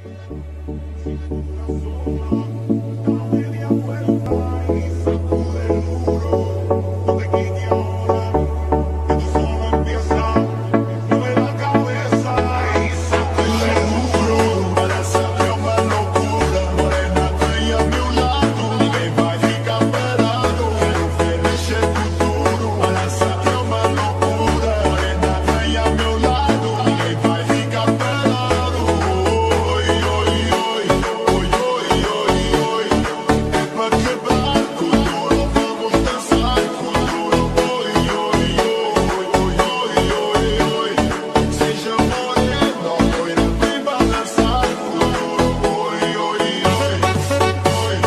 Media vuelta y sacude duro, no te quites ahora, que tú solo empiezas, mueve la cabeza y sacude duro, para hacerte más locura, morena bella a mi lado, que vaya camperado, quero oferecer futuro, para hacerte más locura, morena bella a mi lado, que vaya camperado, oi, oi, oi, oi, oi, oi, oi, é pra quebrar Kuduro, vamos dançar Kuduro, oi, oi, oi, oi, oi, oi, oi, seja morena, loira, vem balançar Kuduro, oi, oi, oi, oi,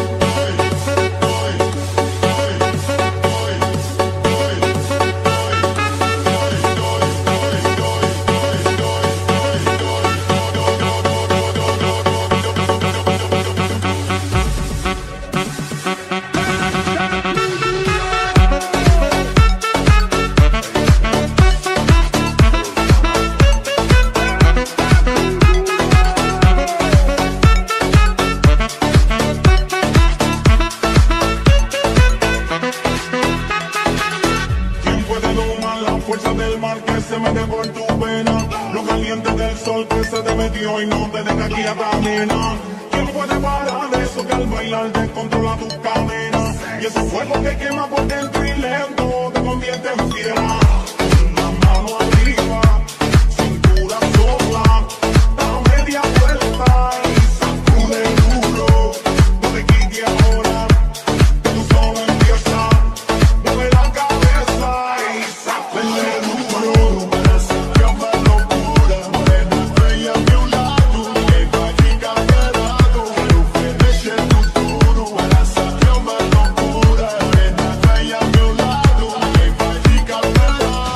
¿Quién puede domar la fuerza del mar que se mete por tu vena? Lo caliente del sol que se te metió y no te deja quieta, nena. ¿Quién puede parar eso que al bailar descontrola tus cadenas? Y ese fuego que quema por dentro y lento te convierte en fiera. La mano arriba, cintura sola, da media vuelta y sacude duro. No te quites ahora, que tú solo empiezas. Mueve la cabeza y sacude duro, para hacerte más locura, morena bella a mi lado, que vaya camperado, quero oferecer futuro, para hacerte más locura, morena bella a mi lado, que vaya camperado.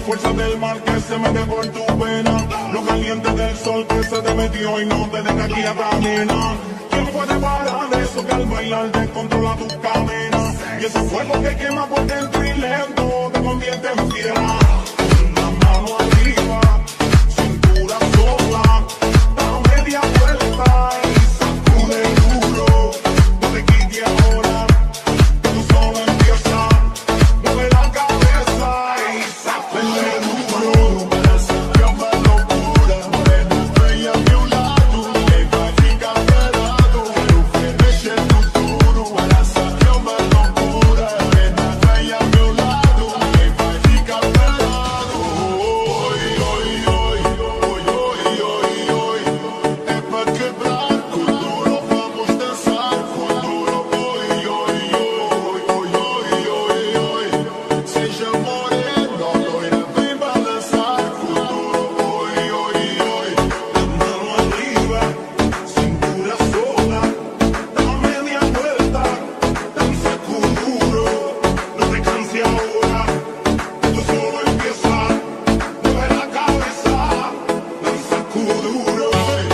fuerza del mar que se mete por tu vena, lo caliente del sol que se te metió y no te deja aquí a caminar. ¿Quién puede parar eso que al bailar descontrola tus cadenas? Y ese fuego que quema por dentro y lento te convierte en fiera. Una mano arriba, cintura sola, da media vuelta y sacude duro. No te quites ahora, que tú solo empieza. Mueve la cabeza y sacude duro. Para sacar una locura, morena bella a mi lado, que vai ficar pelado. Quero ver mexer no duro. Para sacar uma loucura, morena bella a mi lado, que vai ficar pelado. Oi, oi, oi, oi, oi, oi, oi. É pra quebrar com duro, vamos dançar com duro. Oi, oi, oi, oi, oi, oi, oi. Seja morena, loira, vem balançar com duro. Oi, oi, oi. Mano arriba, cintura sola, da media vuelta, danza Kuduro. No te canses ahora, esto solo empieza. Mueve la cabeza, danza Kuduro.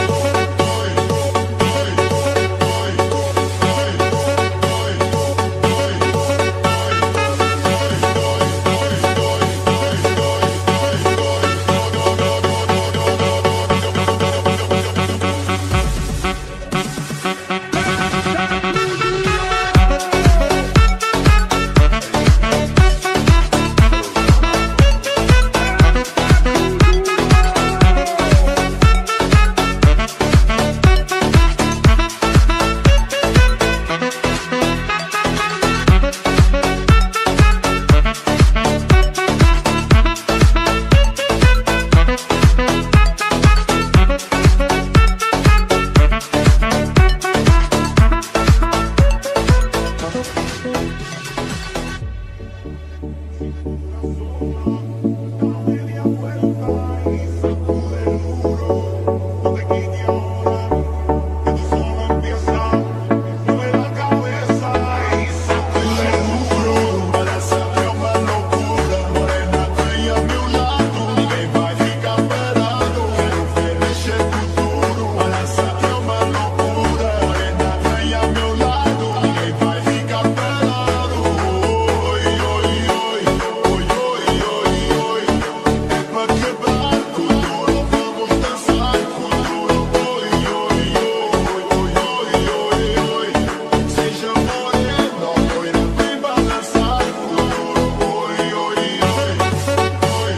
Media vuelta y sacude duro. No te quites ahora, que tú solo empieza. Mueve la cabeza y sacude duro. Para sacar uma loucura, morena bella a mi lado, ninguém vai ficar parado. Quero ver mexer com duro. Para sacar uma loucura, morena bella a mi lado, ninguém vai ficar parado. Oi, oi, oi, oi, oi, oi, oi. É pra quebrar com duro, vamos dançar com duro. Oi, oi, oi, oi, oi, oi. Seja morena, loira, vem balançar com duro. Oi, oi, oi, oi,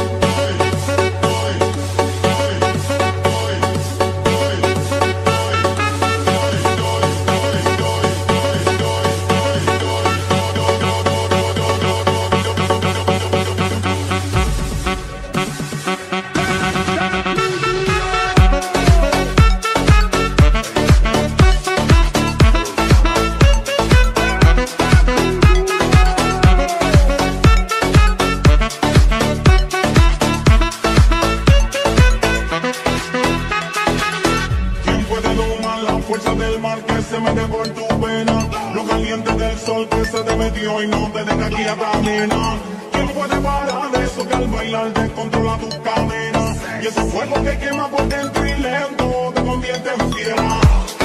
¿Quién puede domar la fuerza del mar que se mete por tu vena? Lo caliente del sol que se te metió y no te deja aquí a caminar. ¿Quién puede parar eso que al bailar descontrola tus cadenas? Y ese fuego que quema por dentro y lento te convierte en fiera.